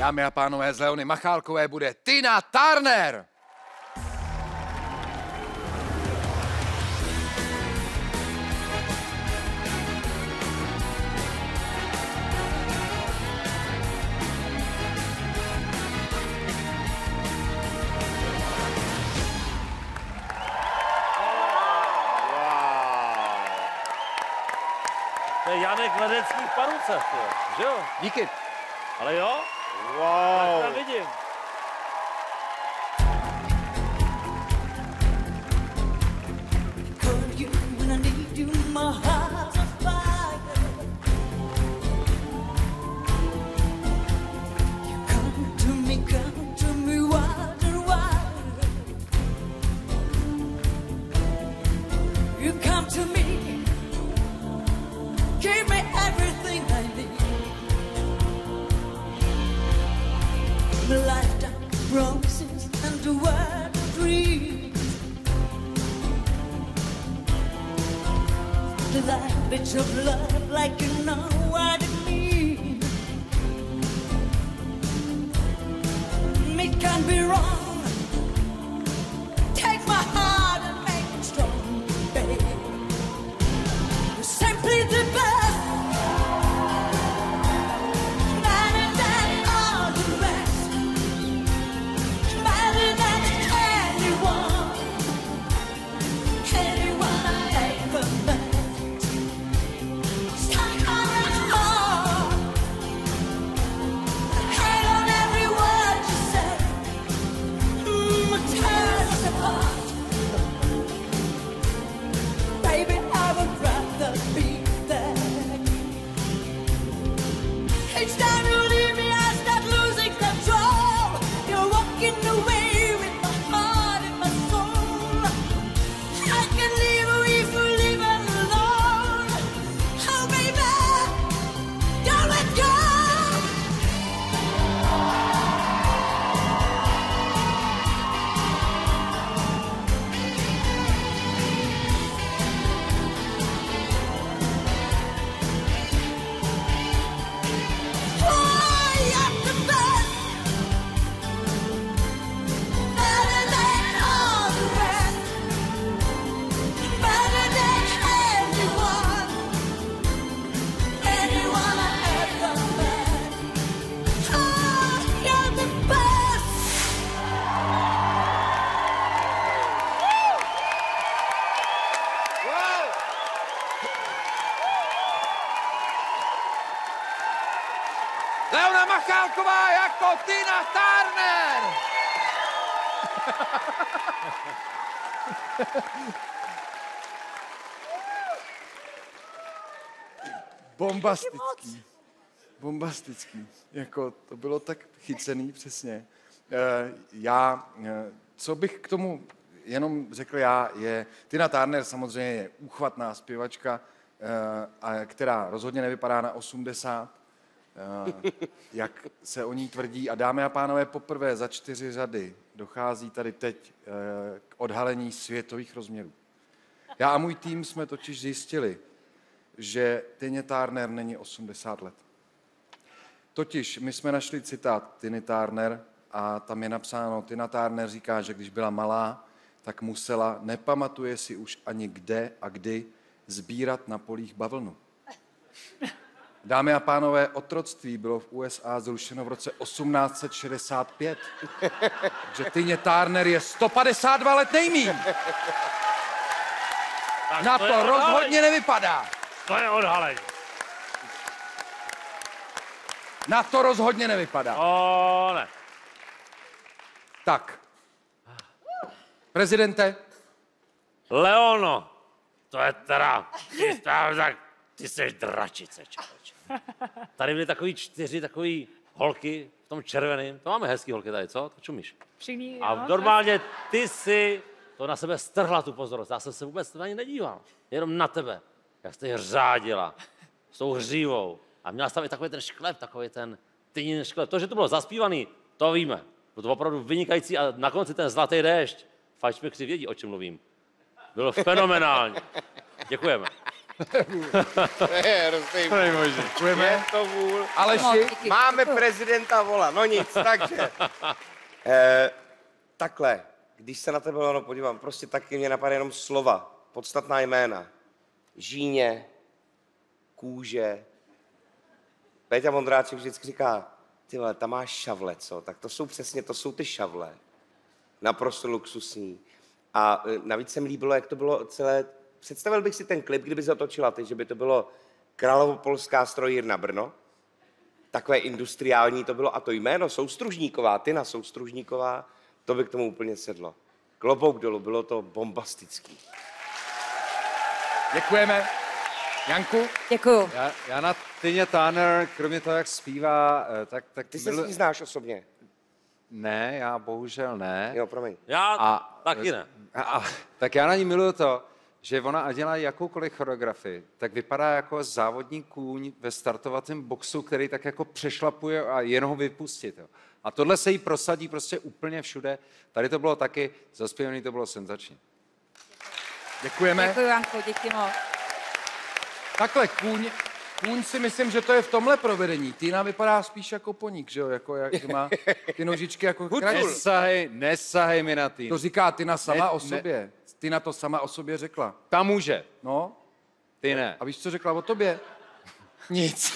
Dámy a pánové, z Leony Machálkové bude Tina Turner. To je Janek Ledecký v Paruce, že jo? Díky. Ale jo? Wow. Tak vidím. Promises and a world of dreams. The language of love, like you know what it means. It can be wrong. Take my heart and make it strong, babe. You're simply the best. Leona Machálková jako Tina Turner! Bombastický. Bombastický. Jako, to bylo tak chycený, přesně. Co bych k tomu jenom řekl já, je Tina Turner samozřejmě je úchvatná zpěvačka, která rozhodně nevypadá na 80, jak se o ní tvrdí. A dámy a pánové, poprvé za 4 řady dochází tady teď k odhalení světových rozměrů. Já a můj tým jsme totiž zjistili, že Tině Turner není 80 let. Totiž my jsme našli citát Tiny Turner a tam je napsáno, Tina Turner říká, že když byla malá, tak musela, nepamatuje si už ani kde a kdy, sbírat na polích bavlnu. Dámy a pánové, otroctví bylo v USA zrušeno v roce 1865. Takže Tině Turner je 152 let nejmíň. Na to rozhodně nevypadá. To je odhalení. Na to rozhodně nevypadá. O, ne. Tak. Prezidente. Leono, to je teda, ty jsi dračice, člověče. Tady byly takový 4 takový holky v tom červeném. To máme hezký holky tady, co? To čumíš. Přímý, A jo, normálně ty si to na sebe strhla tu pozornost. Já jsem se vůbec na ní nedíval. Jenom na tebe. Jak jsi řádila s tou hřívou. A měla jsi tam i takový ten šklep, takový ten tynin šklep. To, že to bylo zaspívaný, to víme. Bylo to opravdu vynikající a na konci ten zlatý déšť. Fajčmekři vědí, o čem mluvím. Bylo fenomenální. Děkujeme. To je hrozný vůl. Děkujeme. Je to vůl. Aleši, Máme prezidenta Vola, no nic, takže. Takhle, když se na tebe podívám, prostě taky mě napadá jenom slova, podstatná jména. Žíně, kůže. Péťa Vondráček vždycky říká, ty vole, tam máš šavle, co? Tak to jsou ty šavle. Naprosto luxusní. A navíc se mi líbilo, jak to bylo celé. Představil bych si ten klip, kdyby zatočila ty, že by to bylo Královopolská strojírna Brno. Takové industriální to bylo. A to jméno Soustružníková, Tina Soustružníková, to by k tomu úplně sedlo. Klobouk dolů, bylo to bombastický. děkujeme. Janku? Děkuju. Já na Tině Turner, kromě toho, jak zpívá, tak Ty se s ní znáš osobně? Ne, já bohužel ne. Jo, promiň. Já taky ne. Tak já na ní miluju to, že ona ať dělá jakoukoliv choreografii, tak vypadá jako závodní kůň ve startovacím boxu, který tak jako přešlapuje a jen ho vypustit. Jo. A tohle se jí prosadí prostě úplně všude. Tady to bylo taky, zaspěvaný to bylo senzační. Děkujeme. Děkuju, Janko, díky moc. Takhle, kůň si myslím, že to je v tomhle provedení. Tina vypadá spíš jako poník, že jo? Jako, jak má ty nožičky jako krajíc. Nesahej mi na Tina. To říká Tina sama o sobě. Tina to sama o sobě řekla. Ta může, No, ty ne. a víš, co řekla o tobě? Nic.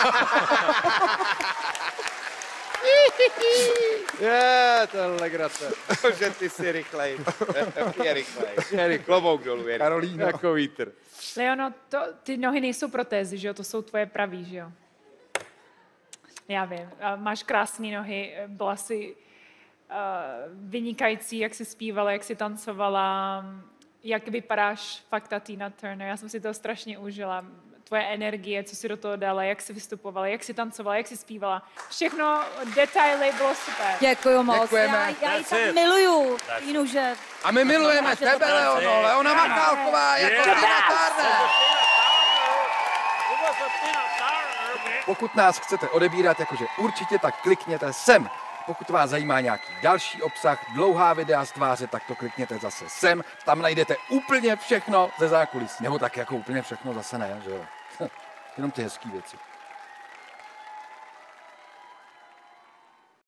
Je, to je legrace. Že ty jsi rychlej. Je rychlej. Klobouk dolů. Je. Karolína. Jako vítr. Leono, ty nohy nejsou protézy, že jo? To jsou tvoje pravý, že jo? Já vím. Máš krásné nohy, byla jsi vynikající, jak jsi zpívala, jak jsi tancovala, jak vypadáš fakt ta Tina Turner. Já jsem si to strašně užila. Tvoje energie, co jsi do toho dala, jak jsi vystupovala, jak jsi tancovala, jak jsi zpívala. Všechno, detaily, bylo super. Děkuju moc. Děkujeme. Já ji tak miluju, Tínu, že... A my milujeme tebe, Leono. Leona Makálková jako Tina Turner. Pokud nás chcete odebírat, jakože určitě, tak klikněte sem. Pokud vás zajímá nějaký další obsah, dlouhá videa z tváře, tak to klikněte zase sem. Tam najdete úplně všechno ze zákulisí. Nebo tak jako úplně všechno zase ne, že jo. Jenom ty hezký věci.